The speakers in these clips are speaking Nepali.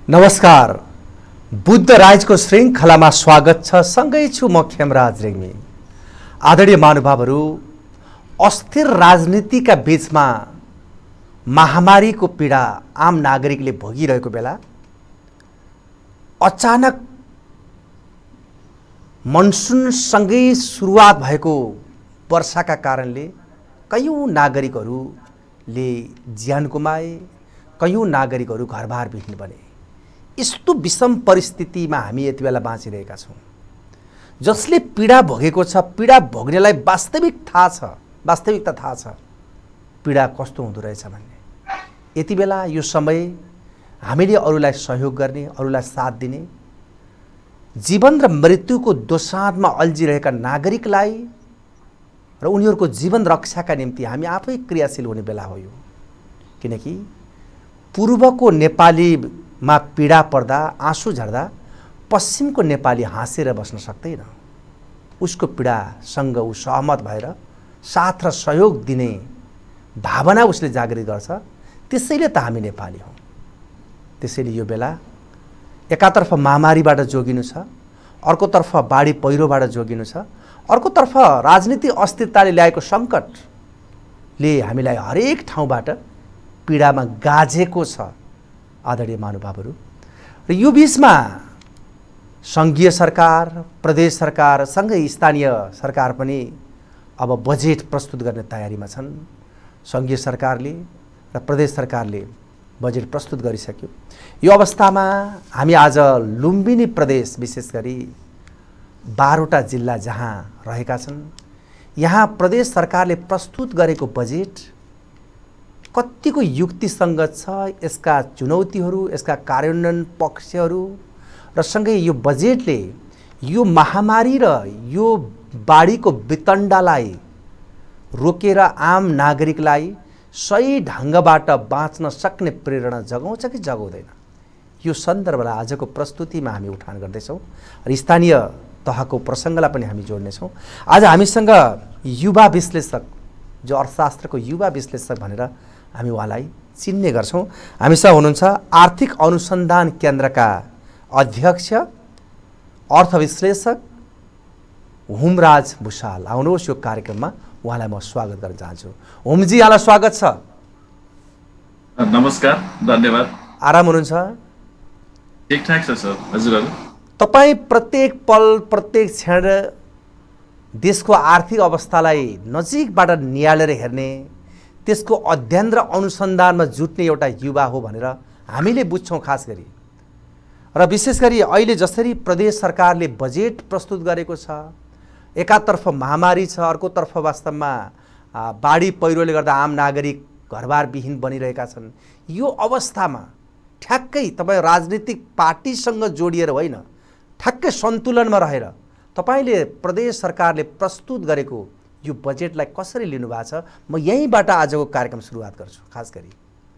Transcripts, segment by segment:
नमस्कार। बुद्ध राजको श्रृङ्खलामा स्वागत छ। सँगै छु म खेमराज रेग्मी। आदरणीय महानुभावहरू, अस्थिर राजनीतिका बीचमा महामारीको पीडा आम नागरिकले भोगिरहेको बेला अचानक मनसुनसँगै सुरुवात भएको वर्षाका कारणले कयौं नागरिकहरूले ज्यान गुमाए, कयौं नागरिकहरू घरबार विहीन बने। यस्तो विषम परिस्थितिमा हामी यति बेला बाँचिरहेका छौँ। जसले पीडा भोगेको छ, पीडा भोग्नेलाई वास्तविकता थाहा छ पीडा कस्तो हुँदो रहेछ भन्ने। यति बेला यो समय हामीले अरूलाई सहयोग गर्ने, अरूलाई साथ दिने, जीवन र मृत्युको दोसाँधमा अल्झिरहेका नागरिकलाई र उनीहरूको जीवन रक्षाका निम्ति हामी आफै क्रियाशील हुने बेला हो यो। किनकि पूर्वको नेपालीमा पीडा पर्दा, आँसु झर्दा पश्चिमको नेपाली हाँसेर बस्न सक्दैन। उसको पीडासँग ऊ सहमत भएर साथ र सहयोग दिने भावना उसले जागृत गर्छ। त्यसैले त हामी नेपाली हौँ। त्यसैले यो बेला एकातर्फ महामारीबाट जोगिनु छ, अर्कोतर्फ बाढी पहिरोबाट जोगिनु छ, अर्कोतर्फ राजनीतिक अस्थिरताले ल्याएको सङ्कटले हामीलाई हरेक ठाउँबाट पीडामा गाजेको छ। आदरणीय महानुभावहरू, र यो बीचमा सङ्घीय सरकार, प्रदेश सरकार सँगै स्थानीय सरकार पनि अब बजेट प्रस्तुत गर्ने तयारीमा छन्। सङ्घीय सरकारले र प्रदेश सरकारले बजेट प्रस्तुत गरिसक्यो। यो अवस्थामा हामी आज लुम्बिनी प्रदेश, विशेष गरी 12वटा जिल्ला जहाँ रहेका छन्, यहाँ प्रदेश सरकारले प्रस्तुत गरेको बजेट कतिको युक्तिसङ्गत छ, यसका चुनौतीहरू, यसका कार्यान्वयन पक्षहरू र सँगै यो बजेटले यो महामारी र यो बाढीको वितण्डालाई रोकेर आम नागरिकलाई सही ढङ्गबाट बाँच्न सक्ने प्रेरणा जगाउँछ कि जगाउँदैन, यो सन्दर्भलाई आजको प्रस्तुतिमा हामी उठान गर्दैछौँ। र स्थानीय तहको प्रसङ्गलाई पनि हामी जोड्नेछौँ। आज हामीसँग युवा विश्लेषक, जो अर्थशास्त्रको युवा विश्लेषक भनेर हामी उहाँलाई चिन्ने गर्छौँ, हामीसँग हुनुहुन्छ आर्थिक अनुसन्धान केन्द्रका अध्यक्ष, अर्थविश्लेषक हुमराज भुषाल। आउनुहोस्, यो कार्यक्रममा उहाँलाई म स्वागत गर्न चाहन्छु। हुमजी, यहाँलाई स्वागत छ। नमस्कार, धन्यवाद। आराम हुनुहुन्छ? ठिकठाक छ सर। हजुरहरू? तपाईँ प्रत्येक पल, प्रत्येक क्षण देशको आर्थिक अवस्थालाई नजिकबाट निहालेर हेर्ने, त्यसको अध्ययन र अनुसन्धानमा जुट्ने एउटा युवा हो भनेर हामीले बुझ्छौँ खास गरी। र विशेष गरी अहिले जसरी प्रदेश सरकारले बजेट प्रस्तुत गरेको छ, एकातर्फ महामारी छ, अर्कोतर्फ वास्तवमा बाढी पहिरोले गर्दा आम नागरिक घरबार विहीन बनिरहेका छन्। यो अवस्थामा ठ्याक्कै तपाईँ राजनीतिक पार्टीसँग जोडिएर होइन, ठ्याक्कै सन्तुलनमा रहेर तपाईँले प्रदेश सरकारले प्रस्तुत गरेको यो बजेटलाई कसरी लिनुभएको छ, म यहीँबाट आजको कार्यक्रम सुरुवात गर्छु। खास गरी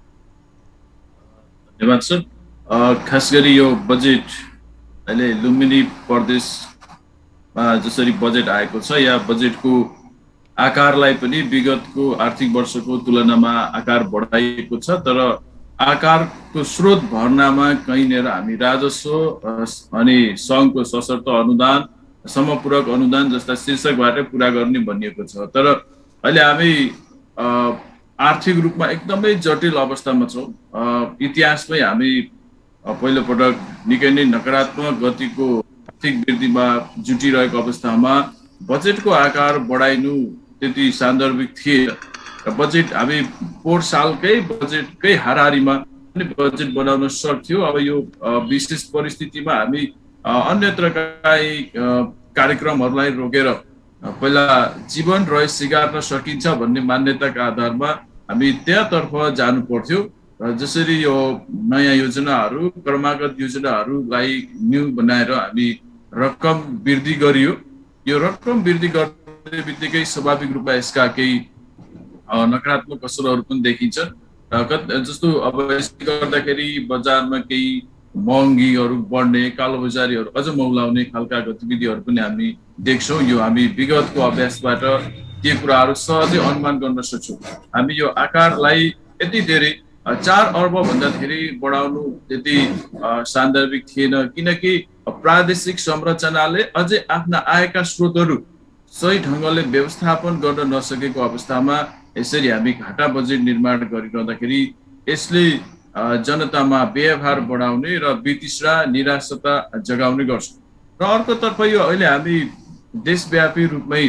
धन्यवाद सर। खास गरी यो बजेट अहिले लुम्बिनी प्रदेशमा जसरी बजेट आएको छ, या बजेटको आकारलाई पनि विगतको आर्थिक वर्षको तुलनामा आकार बढाइएको छ, तर आकारको स्रोत भर्नामा कहीँनिर हामी राजस्व अनि सङ्घको सशर्त अनुदान, समपूरक अनुदान जस्ता शीर्षकबाट पुरा गर्ने भनिएको छ। तर अहिले हामी आर्थिक रूपमा एकदमै जटिल अवस्थामा छौँ। इतिहासमै हामी पहिलोपटक निकै नै नकारात्मक गतिको आर्थिक वृद्धिमा जुटिरहेको अवस्थामा बजेटको आकार बढाइनु त्यति सान्दर्भिक थिएन। र बजेट हामी पोहोर सालकै बजेटकै हाराहारीमा पनि बजेट बनाउन सक्थ्यो। अब यो विशेष परिस्थितिमा हामी अन्यत्रका कार्यक्रमहरूलाई रोकेर पहिला जीवन रहे सिगार्न सकिन्छ भन्ने मान्यताका आधारमा हामी त्यहाँतर्फ जानु पर्थ्यो। जसरी यो नयाँ योजनाहरू, क्रमागत योजनाहरूलाई न्यू बनाएर हामी रकम वृद्धि गरियो। यो रकम वृद्धि गर्ने बित्तिकै स्वाभाविक रूपमा यसका केही नकारात्मक असरहरू पनि देखिन्छ। जस्तो अब यसले गर्दाखेरि बजारमा केही महँगीहरू बढ्ने, कालोबजारीहरू अझ मौलाउने खालका गतिविधिहरू पनि हामी देख्छौँ। यो हामी विगतको अभ्यासबाट ती कुराहरू सहजै अनुमान गर्न सक्छौँ। हामी यो आकारलाई यति धेरै 4 अर्ब भन्दा धेरै बढाउनु त्यति सान्दर्भिक थिएन, किनकि प्रादेशिक संरचनाले अझै आफ्ना आयका स्रोतहरू सही ढङ्गले व्यवस्थापन गर्न नसकेको अवस्थामा यसरी हामी घाटा बजेट निर्माण गरिरहँदाखेरि यसले जनतामा व्यवहार बढाउने र वितृष्णा निराशता जगाउने गर्छ। र अर्कोतर्फ यो अहिले हामी देशव्यापी रूपमै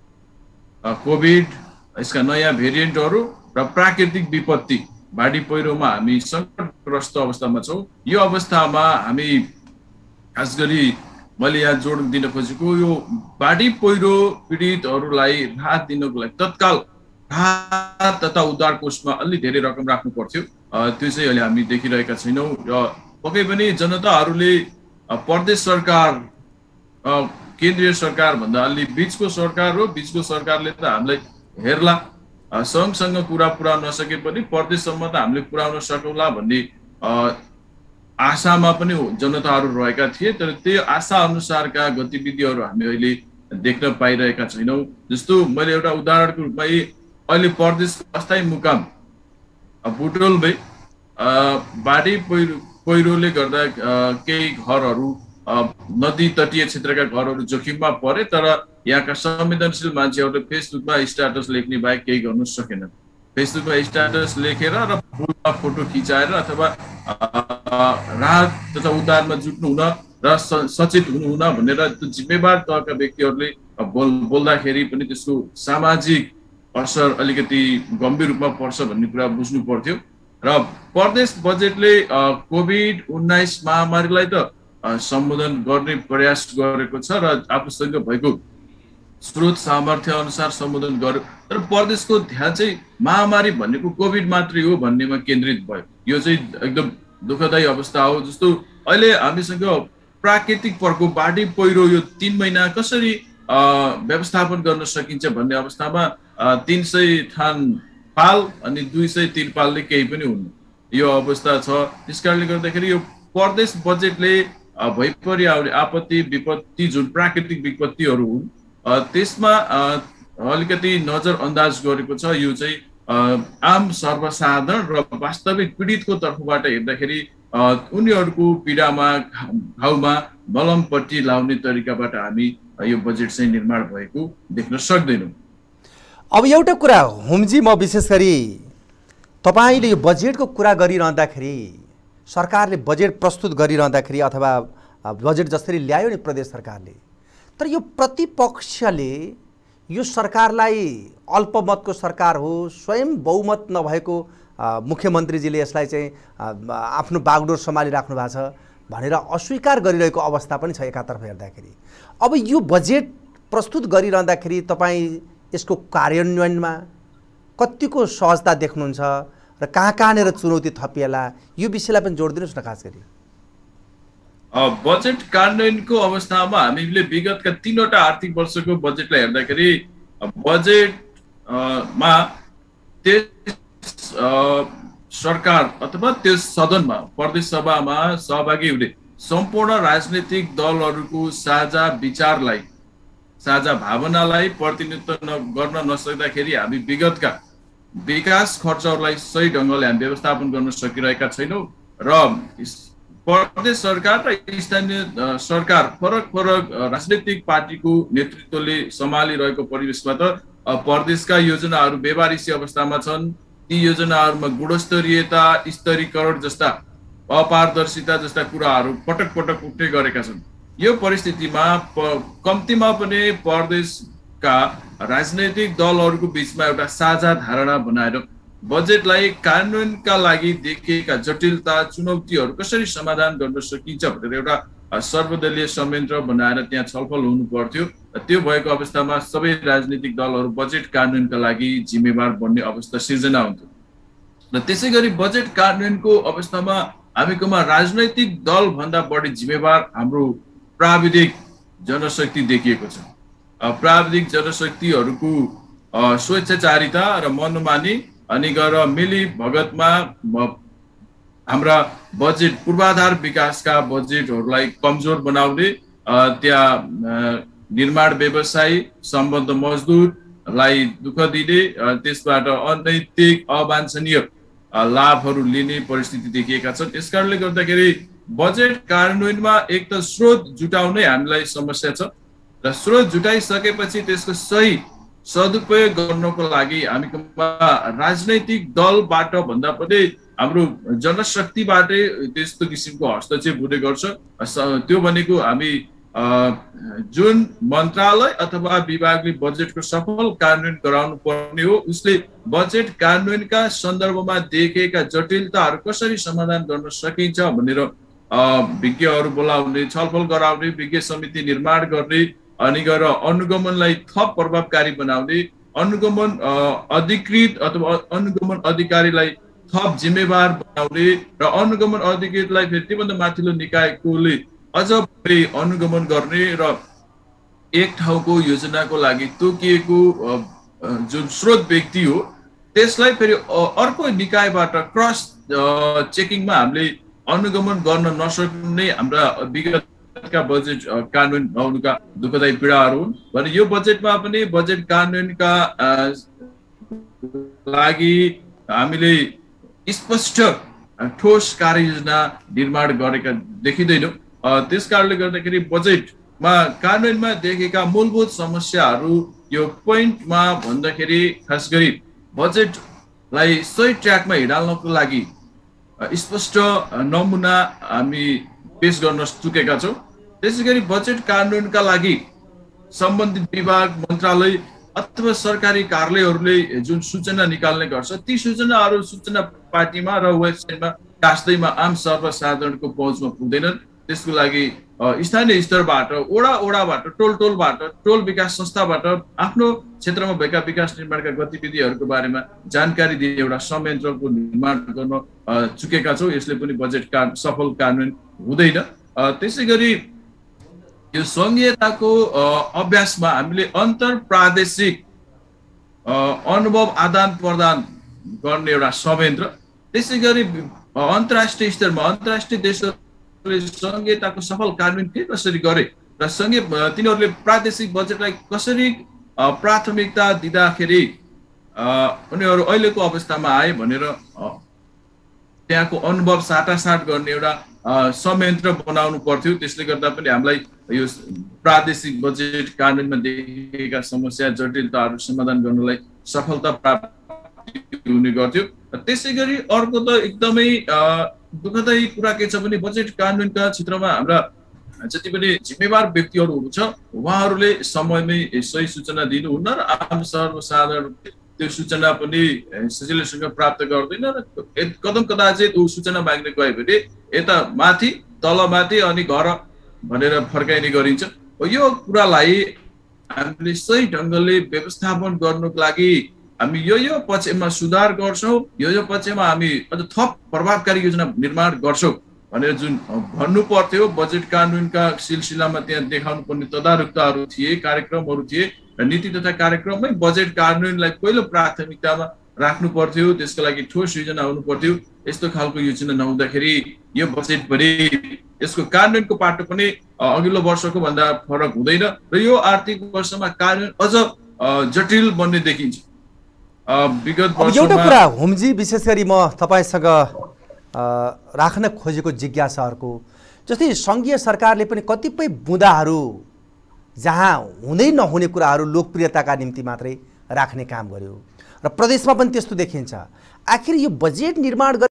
कोभिड, यसका नयाँ भेरिएन्टहरू र प्राकृतिक विपत्ति, बाढी पहिरोमा हामी सङ्कटग्रस्त अवस्थामा छौँ। यो अवस्थामा हामी खास गरी मैले यहाँ जोड दिन खोजेको यो बाढी पहिरो पीडितहरूलाई राहत दिनको लागि तत्काल राहत तथा उद्धार कोषमा अलि धेरै रकम राख्नु पर्थ्यो। त्यो चाहिँ अहिले हामी देखिरहेका छैनौँ र पक्कै पनि जनताहरूले प्रदेश सरकार केन्द्रीय सरकार भन्दा अलि बिचको सरकार हो, बिचको सरकारले त हामीलाई हेर्ला, सँगसँग कुरा पुर्याउन नसके पनि प्रदेशसम्म त हामीले पुर्याउन सकौँला भन्ने आशामा पनि जनताहरू रहेका थिए। तर त्यो आशा अनुसारका गतिविधिहरू हामी अहिले देख्न पाइरहेका छैनौँ। जस्तो मैले एउटा उदाहरणको रूपमा अहिले प्रदेशको अस्थायी मुकाम बुटोलमै बाढी पहिरोले गर्दा केही घरहरू नदी तटीय क्षेत्रका घरहरू जोखिममा परे, तर यहाँका संवेदनशील मान्छेहरूले फेसबुकमा स्ट्याटस लेख्ने बाहेक केही गर्नु सकेनन्। फेसबुकमा स्ट्याटस लेखेर र फुलमा फोटो खिचाएर अथवा राहत तथा उद्धारमा जुट्नु हुन र सचेत हुनुहुन भनेर त्यो जिम्मेवार तहका व्यक्तिहरूले बोल्दाखेरि पनि त्यसको सामाजिक असर अलिकति गम्भीर रूपमा पर्छ भन्ने कुरा बुझ्नु पर्थ्यो। र प्रदेश बजेटले कोभिड-19 महामारीलाई त सम्बोधन गर्ने प्रयास गरेको छ र आफूसँग भएको स्रोत सामर्थ्य अनुसार सम्बोधन गर्यो। तर प्रदेशको ध्यान चाहिँ महामारी भनेको कोभिड मात्रै हो भन्नेमा केन्द्रित भयो। यो चाहिँ एकदम दुःखदायी अवस्था हो। जस्तो अहिले हामीसँग प्राकृतिक प्रकोप, बाढी पहिरो यो 3 महिना कसरी व्यवस्थापन गर्न सकिन्छ भन्ने अवस्थामा 300 थान पाल अनि 200 तिरपालले केही पनि हुन्न, यो अवस्था छ। त्यसकारणले गर्दाखेरि यो प्रदेश बजेटले भइपरि आउने आपत्ति विपत्ति जुन प्राकृतिक विपत्तिहरू हुन् त्यसमा अलिकति नजरअन्दाज गरेको छ। यो चाहिँ आम सर्वसाधारण र वास्तविक पीडितको तर्फबाट हेर्दाखेरि उनीहरूको पीडामा घाउमा मलमपट्टि लाउने तरिकाबाट हामी यो बजेट चाहिँ निर्माण भएको देख्न सक्दैनौँ। अब एउटा कुरा होमजी, म विशेष गरी तपाईँले यो बजेटको कुरा गरिरहँदाखेरि, सरकारले बजेट प्रस्तुत गरिरहँदाखेरि अथवा बजेट जसरी ल्यायो नि प्रदेश सरकारले, तर यो प्रतिपक्षले यो सरकारलाई अल्पमतको सरकार हो, स्वयं बहुमत नभएको मुख्यमन्त्रीजीले यसलाई चाहिँ आफ्नो बागडोर सम्हालिराख्नु भएको छ भनेर अस्वीकार गरिरहेको अवस्था पनि छ एकातर्फ हेर्दाखेरि। अब यो बजेट प्रस्तुत गरिरहँदाखेरि तपाईँ यसको कार्यान्वयनमा कतिको सहजता देख्नुहुन्छ र कहाँनिर चुनौती थपिएला, यो विषयलाई पनि जोड दिनुहोस् न। खास गरी बजेट कार्यान्वयनको अवस्थामा हामीले विगतका 3वटा आर्थिक वर्षको बजेटलाई हेर्दाखेरि बजेटमा त्यस सरकार अथवा त्यस सदनमा प्रदेश सभामा सहभागी हुने सम्पूर्ण राजनीतिक दलहरूको साझा विचारलाई, साझा भावनालाई प्रतिनिधित्व गर्न नसक्दाखेरि हामी विगतका विकास खर्चहरूलाई सही ढङ्गले हामी व्यवस्थापन गर्न सकिरहेका छैनौँ र प्रदेश सरकार र स्थानीय सरकार फरक फरक राजनीतिक पार्टीको नेतृत्वले सम्हालिरहेको परिवेशमा त प्रदेशका योजनाहरू व्यवहारिसी अवस्थामा छन्। ती योजनाहरूमा गुणस्तरीयता, स्तरीकरण जस्ता अपारदर्शिता जस्ता कुराहरू पटक पटक उठ्दै गरेका छन्। यो परिस्थितिमा कम्तीमा पनि प्रदेशका राजनैतिक दलहरूको बिचमा एउटा साझा धारणा बनाएर बजेटलाई कार्यान्वयनका लागि देखिएका जटिलता, चुनौतीहरू कसरी समाधान गर्न सकिन्छ भनेर एउटा सर्वदलीय संयन्त्र बनाएर त्यहाँ छलफल हुनु पर्थ्यो। त्यो भएको अवस्थामा सबै राजनीतिक दलहरू बजेट कार्यान्वयनका लागि जिम्मेवार बन्ने अवस्था सिर्जना हुन्थ्यो। र त्यसै गरी बजेट कार्यान्वयनको अवस्थामा हामीकोमा राजनैतिक दलभन्दा बढी जिम्मेवार हाम्रो प्राविधिक जनशक्ति देखिएको छ। प्राविधिक जनशक्तिहरूको स्वेच्छाचारिता र मनोमानी अनि गएर मिली भगतमा हाम्रा बजेट पूर्वाधार विकासका बजेटहरूलाई कमजोर बनाउने, त्यहाँ निर्माण व्यवसायी, सम्बद्ध मजदुरलाई दुःख दिने, त्यसबाट अनैतिक अवाञ्छनीय लाभहरू लिने परिस्थिति देखिएका छन्। यसकारणले गर्दाखेरि बजेट कार्यान्वयनमा एक त स्रोत जुटाउनै हामीलाई समस्या छ र स्रोत जुटाइसकेपछि त्यसको सही सदुपयोग गर्नको लागि हामीमा राजनैतिक दलबाट भन्दा पनि हाम्रो जनशक्तिबाटै त्यस्तो किसिमको हस्तक्षेप हुने गर्छ। त्यो भनेको हामी जुन मन्त्रालय अथवा विभागले बजेटको सफल कार्यान्वयन गराउनु पर्ने हो उसले बजेट कार्यान्वयनका सन्दर्भमा देखिएका जटिलताहरू कसरी समाधान गर्न सकिन्छ भनेर विज्ञहरू बोलाउने, छलफल गराउने, विज्ञ समिति निर्माण गर्ने अनि गएर अनुगमनलाई थप प्रभावकारी बनाउने, अनुगमन अधिकृत अथवा अनुगमन अधिकारीलाई थप जिम्मेवार बनाउने र अनुगमन अधिकृतलाई फेरि त्योभन्दा माथिल्लो निकायकोले अझ बढी अनुगमन गर्ने र एक ठाउँको योजनाको लागि तोकिएको जुन स्रोत व्यक्ति हो त्यसलाई फेरि अर्को निकायबाट क्रस चेकिङमा हामीले अनुगमन गर्न नसक्ने हाम्रा विगतका बजेट कार्यान्वयन नहुनुका दुःखदायी पीडाहरू हुन्। भने यो बजेटमा पनि बजेट कार्यान्वयनका लागि हामीले स्पष्ट ठोस कार्ययोजना निर्माण गरेका देखिँदैनौँ। त्यस कारणले गर्दाखेरि बजेटमा कार्यान्वयनमा देखेका मूलभूत समस्याहरू यो पोइन्टमा भन्दाखेरि खास गरी बजेटलाई सही ट्र्याकमा हिँडाल्नको लागि स्पष्ट नमुना हामी पेश गर्न चुकेका छौँ। त्यसै गरी बजेट कार्यान्वयनका लागि सम्बन्धित विभाग, मन्त्रालय अथवा सरकारी कार्यालयहरूले जुन सूचना निकाल्ने गर्छ ती सूचनाहरू सूचना पार्टीमा र वेबसाइटमा टास्दैमा आम सर्वसाधारणको पहुँचमा पुग्दैनन्। त्यसको लागि स्थानीय स्तरबाट, ओडाबाट, टोलबाट, टोल विकास संस्थाबाट आफ्नो क्षेत्रमा भएका विकास निर्माणका गतिविधिहरूको बारेमा जानकारी दिने एउटा संयन्त्रको निर्माण गर्न चुकेका छौँ। यसले पनि बजेट सफल कार्यान्वयन हुँदैन। त्यसै गरी यो सङ्घीयताको अभ्यासमा हामीले अन्तर प्रादेशिक अनुभव आदान प्रदान गर्ने एउटा संयन्त्र, त्यसै गरी अन्तर्राष्ट्रिय स्तरमा अन्तर्राष्ट्रिय देशहरूले सङ्घीयताको सफल कार्यान्वयन के कसरी गरे र सँगै तिनीहरूले प्रादेशिक बजेटलाई कसरी प्राथमिकता दिँदाखेरि उनीहरू अहिलेको अवस्थामा आए भनेर त्यहाँको अनुभव साटासाट गर्ने एउटा संयन्त्र बनाउनु पर्थ्यो। त्यसले गर्दा पनि हामीलाई यो प्रादेशिक बजेट कार्यान्वयनमा देखिएका समस्या जटिलताहरू समाधान गर्नलाई सफलता प्राप्त हुने गर्थ्यो। त्यसै गरी अर्को त एकदमै दुःखदायी कुरा के छ भने बजेट कार्यान्वयनका क्षेत्रमा हाम्रा जति पनि जिम्मेवार व्यक्तिहरू हुन्छ उहाँहरूले समयमै सही सूचना दिनुहुन्न र आम सर्वसाधारण त्यो सूचना पनि सजिलैसँग प्राप्त गर्दैन र कदम कदाचित ऊ सूचना माग्ने गयो भने यता माथि तलमाथि अनि घर भनेर फर्काइने गरिन्छ। यो कुरालाई हामीले सही ढङ्गले व्यवस्थापन गर्नुको लागि हामी यो पक्षमा सुधार गर्छौँ, यो पक्षमा हामी अझ थप प्रभावकारी योजना निर्माण गर्छौँ भनेर जुन भन्नु पर्थ्यो बजेट कार्यान्वयनका सिलसिलामा त्यहाँ देखाउनु पर्ने तदारुकताहरू थिए, कार्यक्रमहरू थिए र नीति तथा कार्यक्रममै बजेट कार्यान्वयनलाई पहिलो प्राथमिकतामा राख्नु पर्थ्यो, त्यसको लागि ठोस योजना हुनु पर्थ्यो। यस्तो खालको योजना नहुँदाखेरि यो बजेट पनि यसको कार्यान्वयनको पाटो पनि अघिल्लो वर्षको भन्दा फरक हुँदैन र यो आर्थिक वर्षमा कार्यान्वयन अझ जटिल बन्ने देखिन्छ। विगत वर्षमा एउटा कुरा होमजी विशेष गरी म तपाईसँग राख्न खोजेको जिज्ञासाहरूको जस्तै सङ्घीय सरकारले पनि कतिपय बुँदाहरू जहाँ हुँदै नहुने कुराहरू लोकप्रियताका निम्ति मात्रै राख्ने काम गर्यो र प्रदेशमा पनि त्यस्तो देखिन्छ। आखिर यो बजेट निर्माण